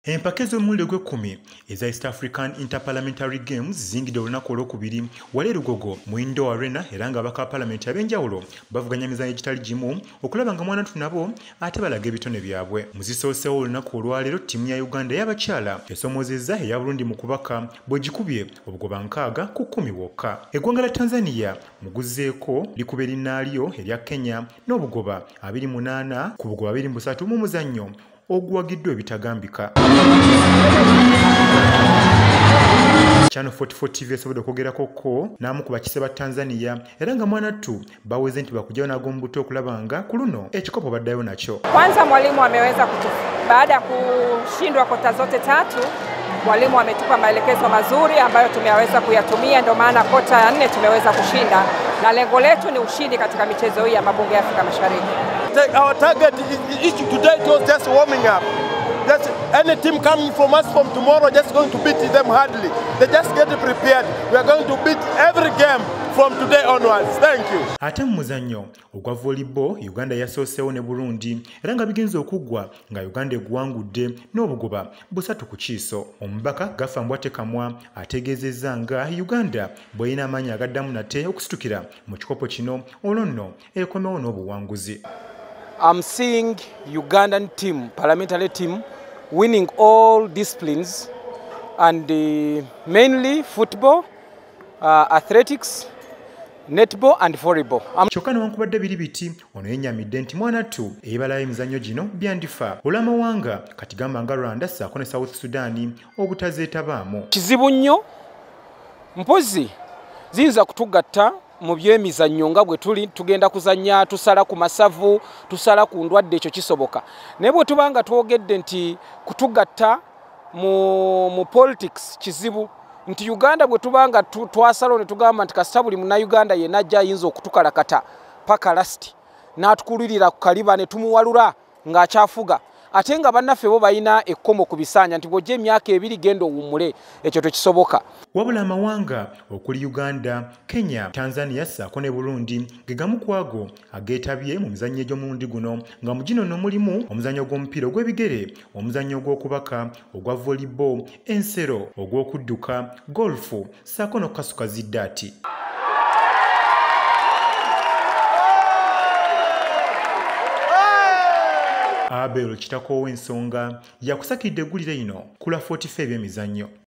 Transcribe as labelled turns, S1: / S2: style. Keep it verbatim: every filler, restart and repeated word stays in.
S1: Empaka ez'omulundi gw'ekkumi eza East African Interparliamentary Games zingidde olunaku olwokubiri wali Lugogo mu Indoor Arena era nga abaka Parliament ab'enjawulo bavuganya emizannyo egitali gimu okulaba nga mwanatu nabo ate balaga ebitone byabwe. Mu zisoosewo olunaku olwaleero ttiimu ya Uganda y'abakyala esomoozezza eya Burundi mu kubaka bw'egikubye obugoba nkaaga ku kkumi wokka. Eggwanga la Tanzania muguzzeeko likuba erinnaalyo erya Kenya n'obugoba abiri munaana ku bugoba abiri busatu mu muzannyo oguwagiddwa ebitagambika. Channel forty-four T V esobodde okwogerako ko n'amu ku bakise ba Tanzania era nga mwanattu baweze nti bakujjawo n'ag'omu buto okulaba nga ku luno ekikopo baddayo nakyo.
S2: Kwanza mwalimu ameweza kutu baada ya kushindwa kota zote tatu, mwalimu ametupa maelekezo mazuri ambayo tumeweza kuyatumia, ndio maana kota ya nne tumeweza kushinda na lengo letu ni ushindi katika michezo hii ya mabunge ya Afrika Mashariki.
S3: Our target is, is today it was just warming up. Just any team coming from us from tomorrow just going to beat them hardly. They just get prepared. We are going to beat every game from today onwards. Thank you.
S1: Ate mu muzannyo ogwa volleyball Uganda yasoosewo ne Burundi era nga bigenze okuggwa nga Uganda eggwangudde n'obugoba busatu ku kiiso. Omubaka Gafambwa Tekamwa ategeezezza nga Uganda bw'erina amaanyi agaddamu nate okusitukira mu kikopo kino olwo nno ekomewo n'obuwanguzi.
S4: I'm seeing Ugandan team, parliamentary team, winning all disciplines and uh, mainly football, uh, athletics, netball and volleyball.
S1: Kyokka newankubadde biri biti ono yennyamidde nti mwanattu eyebalayo emizannyo gino byandifa olw'amawanga kati gamba nga Rwanda ssaako ne South Sudan obutazeetabaamu.
S4: Kizibu nnyo mpozi ziyinza kutugatta mu byemizannyo nga bwe tuli tugenda kuzannya tusala ku masavu tusala ku ndwadde ekyo kisoboka naye bwe tubanga twogedde nti kutugatta mu, mu politics kizibu nti Uganda bwe tubanga twasala ne tugamba nti kasita buli muna Uganda yenna ajja ayinza okutukalakata paka lasti n'atukulirira ku kaliba ne tumuwalula ng'akyafuga ate nga bannaffe bo balina ekkomo ku bisaanya nti bw'ojja emyaka ebiri genda owummule ekyo tekisoboka.
S1: Wabula amawanga okuli Uganda, Kenya, Tanzania ssaako ne Burundi ge gamu ku ago ageetabye mu mizannyo egy'omulundi guno nga mu gino nno mulimu omuzannyo gw'omupiira ogw'ebigere, omuzannyo ogw'okubaka, ogwa volleyball, ensero, ogw'okudduka, golfu ssaako n'okukasuka ziddaati. Abel Kitako w'ensonga yakusakidde eggulire lino ku lwa forty-five emizannyo.